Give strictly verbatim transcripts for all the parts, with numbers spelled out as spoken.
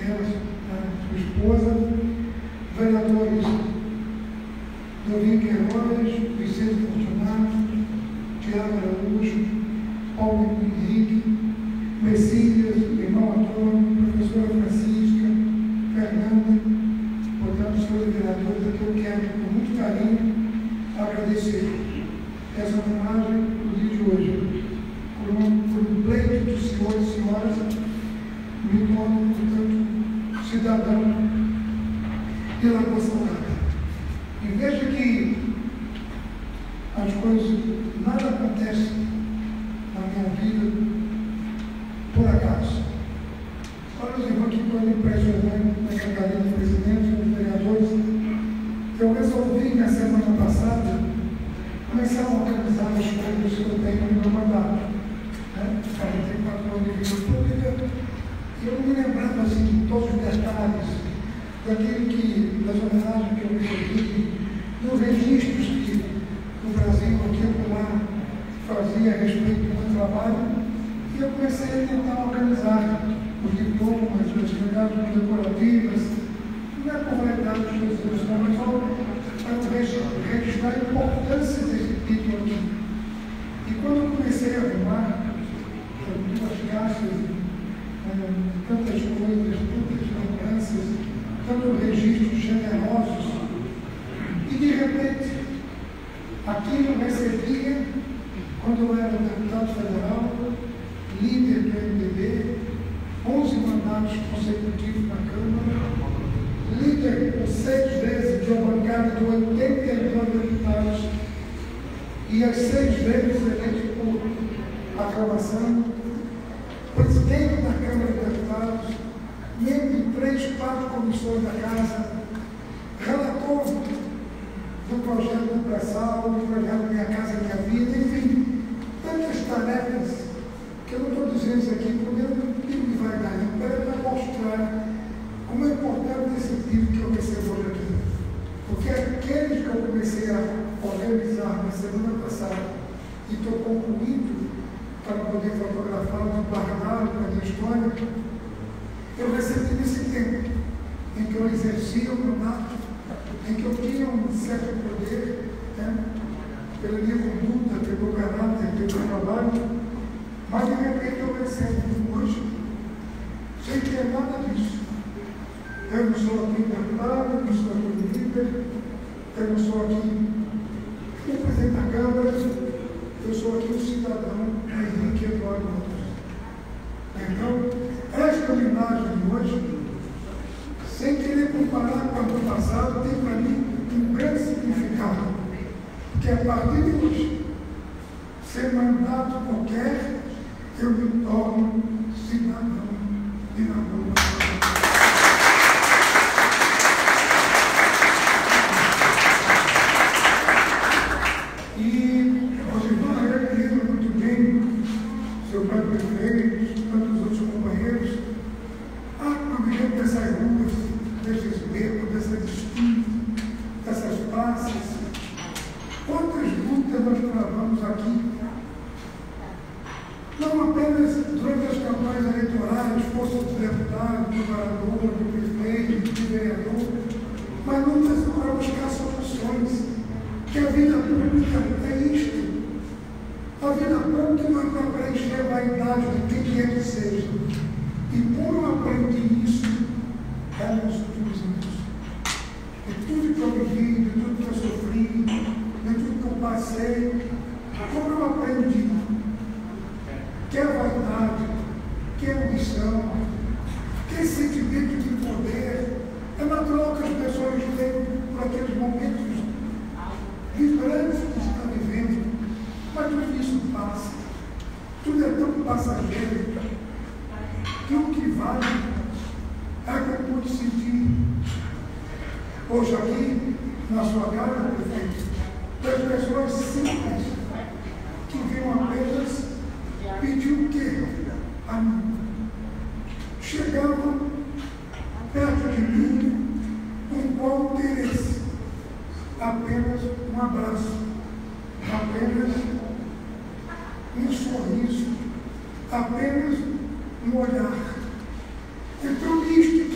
delas, a sua esposa, vereadores Dorinho Queiroz, Vicente Fortunato, Tiago Araújo, Paulo Henrique, Messias, irmão Antônio, professora Francisca, Fernanda, portanto, senhores vereadores, aqui eu quero, com muito carinho, agradecer essa homenagem do dia de hoje. Por um, por um pleito dos senhores e senhoras, me torno, portanto, cidadão de Lagoa Salgada. E veja que as coisas, nada acontece na minha vida por acaso. Olha os irmãos que estão impressionando na cadeira do presidente, dos vereadores. Eu resolvi, na semana passada, começar a organizar as coisas que eu tenho no meu mandato. Né? quarenta e quatro anos de vida pública, e eu não me lembrava assim, de todos os detalhes daquele que, das homenagens que eu recebi, dos registros que o Brasil, aqui e lá, fazia a respeito do meu trabalho, e eu comecei a tentar organizar os diplomas, as medalhas decorativas, não é por verdade das pessoas, não, mas só para registrar a importância desse título aqui. E quando eu comecei a arrumar duas caixas, eh, tantas coisas, tantas lembranças, tantos registros generosos, e de repente, aquilo eu recebia, quando eu era deputado federal, líder do M D B, onze mandatos consecutivos na Câmara, líder por seis vezes de uma bancada de oitenta e nove deputados, e as seis vezes eleito por aclamação, presidente da Câmara de Deputados, membro de três, quatro comissões da Casa, relator do projeto do pré-sal, do projeto Minha Casa Minha Vida, enfim, tantas tarefas que eu não estou dizendo isso aqui porque eu não digo que vai dar, não, para mostrar como é importante esse título que eu recebo hoje aqui. Porque aqueles que eu comecei a organizar na semana passada e estou concluindo para poder fotografá-los e guardá-los para a minha história, eu recebi nesse tempo em que eu exercia o mandato, em que eu tinha um certo poder, né, pela minha conduta, pelo caráter, pelo trabalho, mas de repente eu recebo hoje sem ter nada disso. Eu não sou aqui deputado, eu não sou aqui líder, eu não sou aqui o presidente da Câmara, eu sou aqui o cidadão Henrique Eduardo Matos. Então, esta homenagem de hoje, sem querer comparar com o ano passado, tem para mim um grande significado, porque a partir de hoje, sem mandato qualquer, eu me torno cidadão de Lagoa Salgada. E os irmãos eu lembro muito bem, seu pai prefeito, tantos outros companheiros, ah, eu me lembro dessas ruas, desses becos, dessas esquinas, dessas praças. Quantas lutas nós travamos aqui, não apenas durante as campanhas eleitorais, força do deputado, do governador, do prefeito, do vereador, mas lutas para buscar soluções, que a vida pública é isto. A vida pública não é para preencher a vaidade de quem quer que seja. E como eu aprendi isso, é nos últimos anos. De tudo que eu vivi, de tudo que eu sofri, de tudo que eu passei, como eu aprendi que é vaidade, que é ambição, que é sentimento de poder, é natural que as pessoas tenham por aqueles momentos vibrantes que está vivendo, mas tudo isso passa, tudo é tão passageiro, que o que vale é que eu pude sentir hoje aqui, na sua casa, prefeito, das pessoas simples, que vinham apenas pedir o quê? A mim. Chegavam perto de mim com qual interesse? Apenas um abraço, apenas um sorriso, apenas um olhar. Então, isto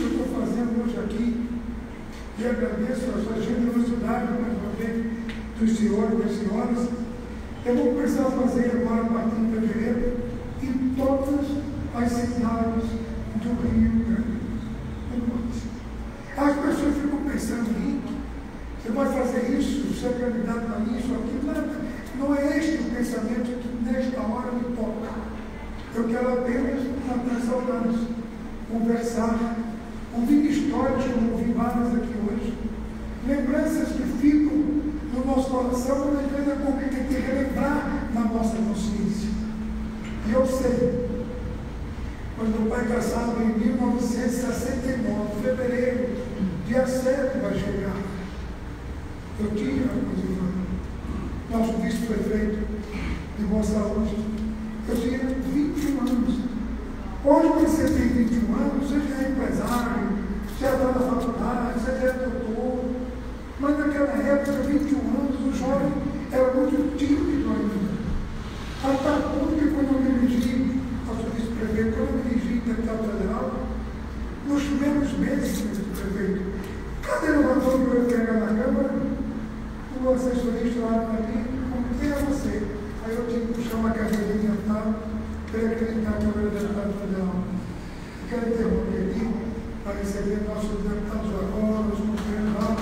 que eu estou fazendo hoje aqui, e agradeço a sua generosidade mais uma vez dos senhores e das senhoras, eu vou começar a fazer agora, a partir de fevereiro, em todas as cidades do Rio Grande do Norte. As pessoas ficam pensando em mim, você vai fazer isso, você é candidato a isso, aquilo, nada. Não é este o pensamento que nesta hora me toca. Eu quero apenas, nessa hora, conversar, ouvir histórias como ouvi várias aqui hoje, lembranças que ficam no nosso coração, quando a gente tem que relembrar na nossa consciência. E eu sei, quando meu pai casado em mil novecentos e sessenta e nove, fevereiro, dia sete vai chegar. Eu tinha, nosso vice-prefeito de Boa Saúde, eu tinha vinte e um anos. Hoje, quando você tem vinte e um anos, você já é empresário, você já está na faculdade, você já é doutor. Mas naquela época, vinte e um anos, o jovem era muito tímido ainda. A tal ponto que quando eu me dirigi ao vice-prefeito, quando eu me dirigi ao deputado federal, nos primeiros meses do prefeito, cada elevador que eu ia pegar na Câmara, o assessorista lá para mim, como quem é você? Aí eu tive que puxar uma cadeirinha e tal, para acreditar que eu era deputado federal. E quero interromper aqui para receber nossos deputados agora, os companheiros lá.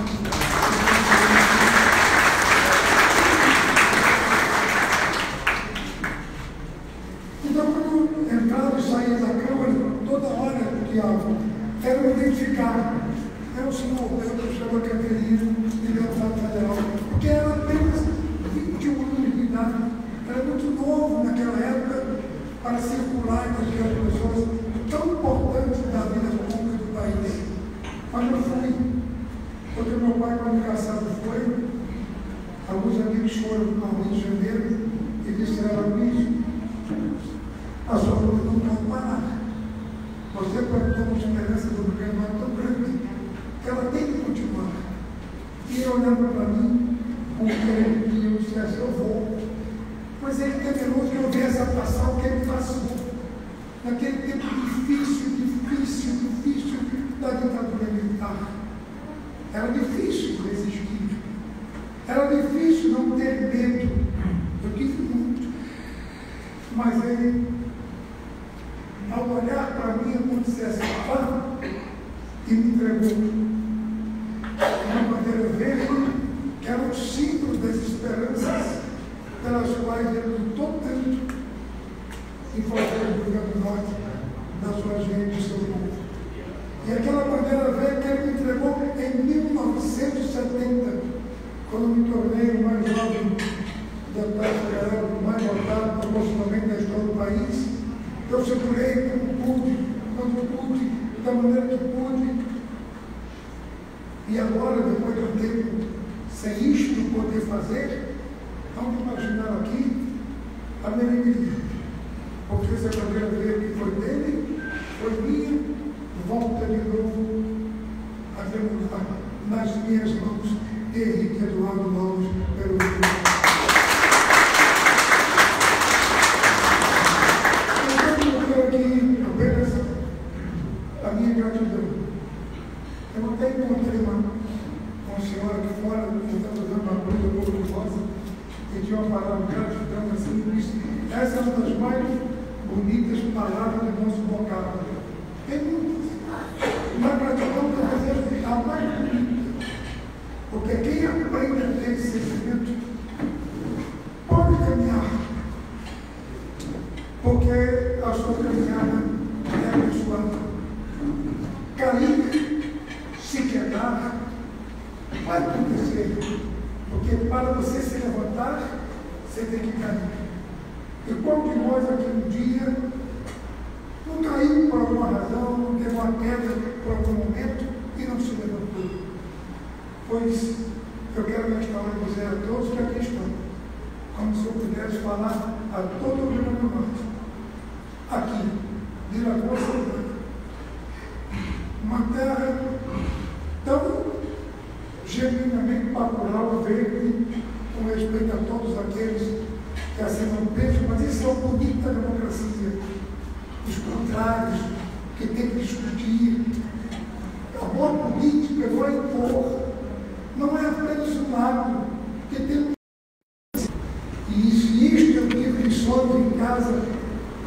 Então, quando eu entrava e saía da Câmara, toda hora que era me identificar. É o senhor, eu puxava a cadeirinha de deputado federal, porque era apenas vinte e um anos de idade. Era muito novo naquela época para circular entre aquelas pessoas tão importantes da vida pública do país. Mas eu fui, porque meu pai, quando casado foi, alguns amigos foram ao Rio de Janeiro e disseram: Luiz, a sua luta não pode parar. Você plantou uma esperança do governo tão grande que ela tem que continuar. E ele olhando para mim, como querendo que eu dissesse: eu vou. Mas ele temeroso que eu viesse a passar o que ele passou. Naquele tempo difícil, difícil, difícil da ditadura militar. Era difícil resistir. Era difícil não ter medo. Eu tive muito. Mas ele, ao olhar para mim, como dissesse: pá, e me entregou uma bandeira verde, que era o símbolo das esperanças pelas quais ele lutou tanto em favor do Rio Grande do Norte, da sua gente e do seu povo. E aquela bandeira velha que ele me entregou em mil novecentos e setenta, quando me tornei o mais jovem deputado federal, o mais votado proporcionalmente da história do país, eu segurei como pude, quando pude, da maneira que pude. E agora, depois de um tempo sem isto poder fazer, vamos imaginar aqui a minha alegria, porque essa bandeira verde foi dele, foi minha, volta de novo a demorar nas minhas mãos de Henrique Eduardo Lopes pelo Rio. Então, eu quero aqui apenas a minha gratidão. Eu até encontrei uma, uma senhora aqui fora, que estava usando uma blusa um pouco rosa, e tinha uma palavra de gratidão assim, e disse: essa é uma das mais bonitas palavras do nosso vocabulário. Tem muitas. Mas gratidão para fazer a mais bonita. Porque quem aprende a ter esse sentimento pode caminhar. Porque a sua caminhada é abençoada. Cair, se quebrar, vai acontecer. Porque para você se levantar, você tem que cair. E qual de nós aqui um dia não caiu por alguma razão, não teve uma queda por algum momento e não se levantou? Pois eu quero nesta hora dizer a todos que aqui estão, como se eu pudesse falar a todo o Rio Grande do Norte, aqui, de Lagoa Santana, uma terra tão genuinamente popular, verde, com respeito a todos aqueles que assim não pensam, mas isso é uma bonita democracia. Os contrários, que tem que discutir,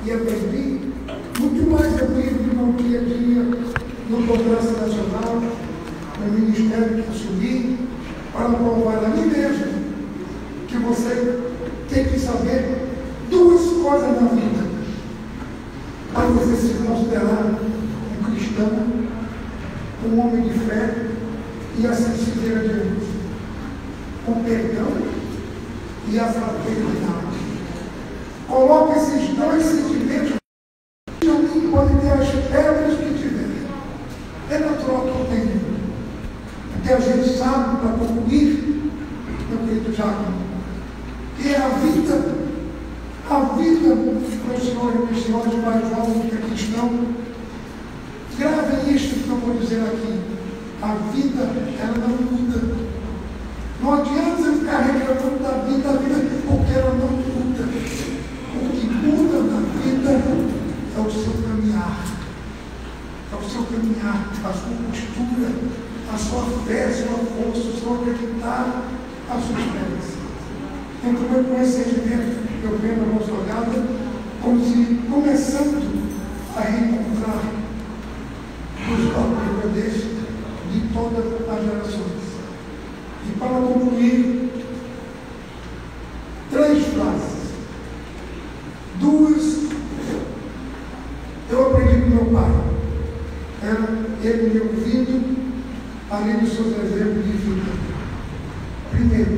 e aprendi, muito mais eu vivo no dia a dia, no Congresso Nacional, no ministério que assumi, para provar a mim mesmo que você tem que saber duas coisas na vida para você se considerar um cristão, um homem de fé e assim seguir adiante. O perdão e a fraternidade. Coloque esses dois sentimentos. Alguém pode ter as pedras que tiver. É natural que eu tenha. Porque a gente sabe, para concluir, meu querido Jacob, que é a vida, a vida para os senhores e os senhores mais jovens que aqui estão. Gravem isto que eu vou dizer aqui. A vida, ela não muda. Não adianta você ficar reclamando da vida, da vida, porque ela não muda. O que muda na vida é o seu caminhar. É o seu caminhar, a sua postura, a sua fé, a sua força, o seu acreditar, a sua esperança. Então, eu com esse sentimento, eu venho na nossa olhada, como se começando a reencontrar os próprios poderes de todas as gerações. E para concluir, três frases. Duas eu aprendi com meu pai. Era ele me ouvindo, além dos seus exemplos de vida. Primeiro,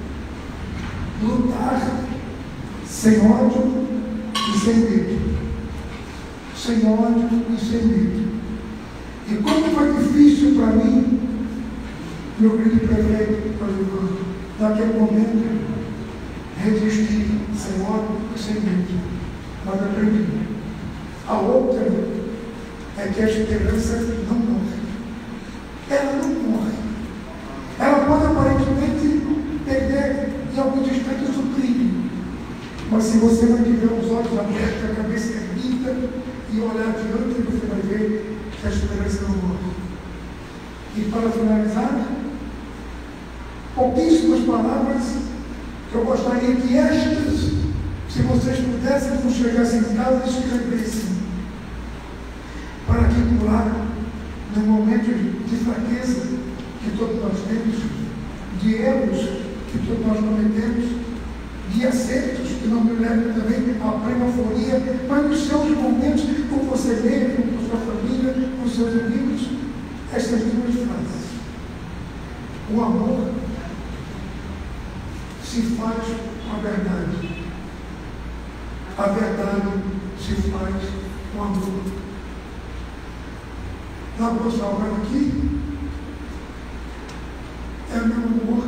lutar sem ódio e sem medo. Sem ódio e sem medo. E como foi difícil para mim, meu querido prefeito, naquele momento, resistir sem ódio e sem medo. Mas aprendi. A outra é que a esperança não morre. Ela não morre. Ela pode aparentemente perder em alguns instantes o brilho. Mas se você não tiver os olhos abertos, a cabeça erguida e olhar adiante, você vai ver que a esperança não morre. E para finalizar, pouquíssimas palavras que eu gostaria que estas, se vocês pudessem, quando chegassem em casa, escrevessem, para que por lá, no momento de fraqueza que todos nós temos, de erros que todos nós cometemos, de acertos que não me levam também à plenaforia, mas nos seus momentos com você mesmo, com sua família, com seus amigos, estas duas frases. O amor se faz com a verdade. A verdade se faz com o amor. Na nossa obra aqui, é meu amor